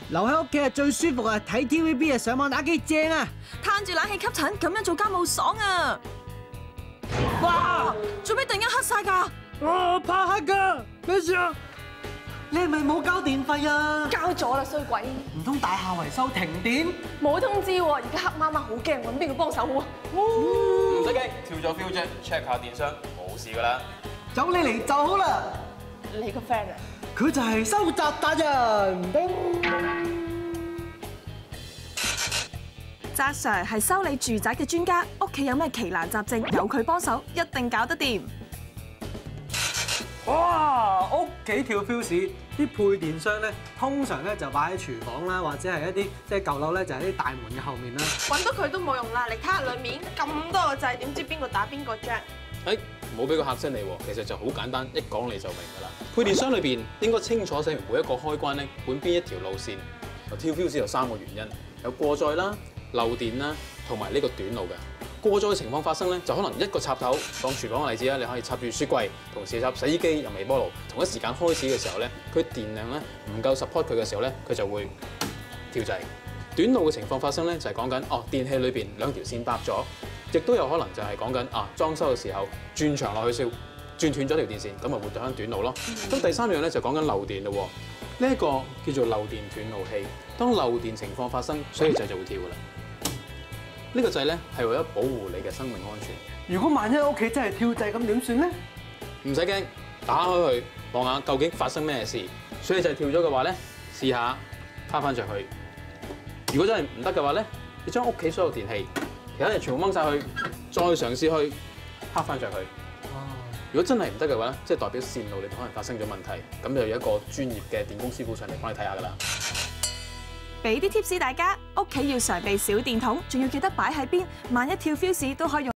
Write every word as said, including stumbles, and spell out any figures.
留喺屋企係最舒服啊！睇 T V B 啊，上網打機正啊！ 攤住冷氣吸塵，咁樣做家務爽啊！ 哇！ 做咩突然間黑晒㗎？ 我怕黑㗎，咩事啊？你係咪冇交電費啊？ 交咗啦，衰鬼！ 唔通大廈維修停電？ 冇通知喎，而家黑媽媽好驚，揾邊個幫手好啊？ 唔使驚，跳咗 fuse 啫 ，check 下電箱，冇事㗎啦。 有你嚟就好啦。 你個 friend 啊？ 佢就係收集達人。 扎 Sir 係修理住宅嘅專家，屋企有咩奇難雜症，有佢幫手，一定搞得掂。 哇！屋企跳 fuse，啲配電箱咧，通常咧就擺喺廚房啦，或者係一啲即係舊樓咧，就喺啲大門嘅後面啦。 揾到佢都冇用啦，你睇下裏面咁多個掣，點知邊個打邊個啫？ 誒，唔好俾佢嚇親你喎，其實就好簡單，一講你就明㗎啦。配電箱裏邊應該清楚寫明每一個開關咧，管邊一條路線。跳 fuse 有三個原因，有過載啦、漏電啦，同埋呢個短路嘅。過載嘅情況發生咧，就可能一個插頭，當廚房嘅例子啦，你可以插住雪櫃，同時插洗衣機、入微波爐，同一時間開始嘅時候咧，佢電量咧唔夠 support 佢嘅時候咧，佢就會跳掣。短路嘅情況發生咧，就係講緊哦電器裏邊兩條線搭咗，亦都有可能就係講緊啊裝修嘅時候轉牆落去燒，轉斷咗條電線，咁咪會對翻短路咯。咁第三樣咧就講緊漏電咯喎，呢一個叫做漏電斷路器。當漏電情況發生，所以掣就會跳㗎啦。呢個掣咧係為咗保護你嘅生命安全。 如果萬一屋企真係跳掣，咁點算咧？ 唔使驚，打開佢望下究竟發生咩事。所以掣跳咗嘅話咧，試下趴翻着去。如果真係唔得嘅話咧，你將屋企所有電器其他嘢全部掹晒去，再嘗試去趴翻着去。如果真係唔得嘅話咧，即係代表線路裏邊可能發生咗問題，咁就有一個專業嘅電工師傅上嚟幫你睇下㗎啦。 俾啲 tips 大家，屋企要常備小電筒，仲要記得擺喺邊，萬一跳 fuse都可以用。